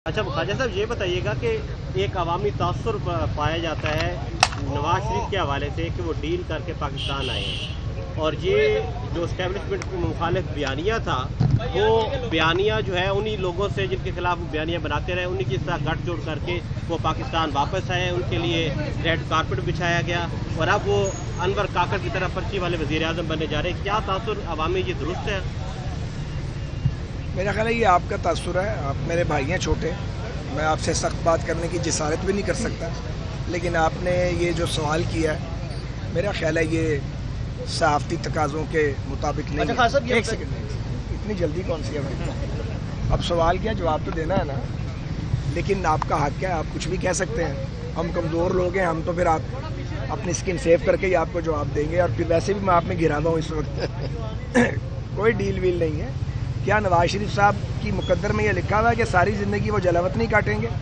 اچھا خواجہ صاحب یہ بتائیے گا کہ ایک عوامی تاثر پایا جاتا ہے نواز شریف کے حوالے سے کہ وہ ڈیل کر کے پاکستان آئے ہیں، اور یہ جو اسٹیبلشمنٹ کے مخالف بیانیہ تھا وہ بیانیہ جو ہے انہی لوگوں سے جن کے خلاف وہ بیانیہ بناتے رہے انہی کی طرح گٹھ جوڑ کر کے وہ پاکستان واپس آئے، ان کے لیے ریڈ کارپٹ بچھایا گیا اور اب وہ انور کاکڑ کی طرح پرچی والے وزیر اعظم بننے جا رہے ہیں۔ کیا تاثر عوامی یہ درست ہے؟ میرا خیال ہے یہ آپ کا تاثر ہے، آپ میرے بھائی ہیں چھوٹے، میں آپ سے سخت بات کرنے کی جسارت بھی نہیں کر سکتا، لیکن آپ نے یہ جو سوال کیا ہے میرا خیال ہے یہ صحافتی تقاضوں کے مطابق نہیں ہے۔ ایک سیکنڈ، اتنی جلدی کون سی ہے بھائی؟ اب سوال کیا جواب تو دینا ہے نا، لیکن آپ کا حق ہے، آپ کچھ بھی کہہ سکتے ہیں، ہم کمزور لوگ ہیں، ہم تو پھر آپ اپنی اسکن سیو کر کے ہی آپ کو جواب دیں گے، اور پھر ویسے بھی میں آپ میں گرا ہوں اس وقت کوئی ڈیل ویل نہیں ہے۔ کیا نواز شریف صاحب کی مقدر میں یہ لکھا ہوا ہے کہ ساری زندگی وہ جلا وطنی کاٹیں گے؟